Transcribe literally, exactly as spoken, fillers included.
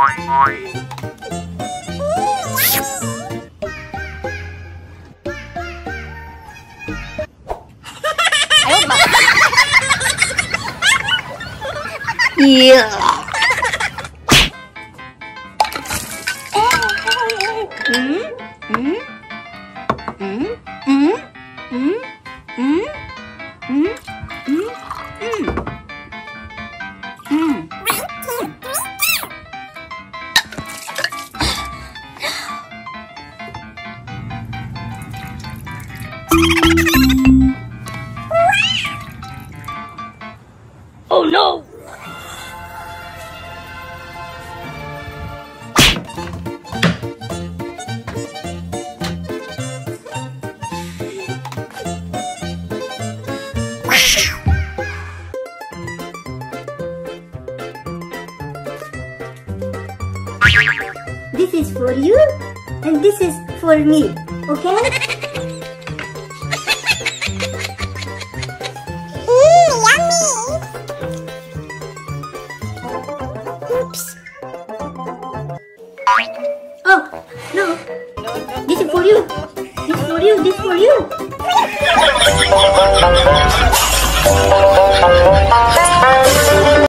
Yeah. Mm, mm, mm, mm, mm, mm, mm, mm, mm, mm. Oh no! This is for you, and this is for me, okay? Mmm, yummy! Oops. Oh, no. This is for you. This is for you. This is for you.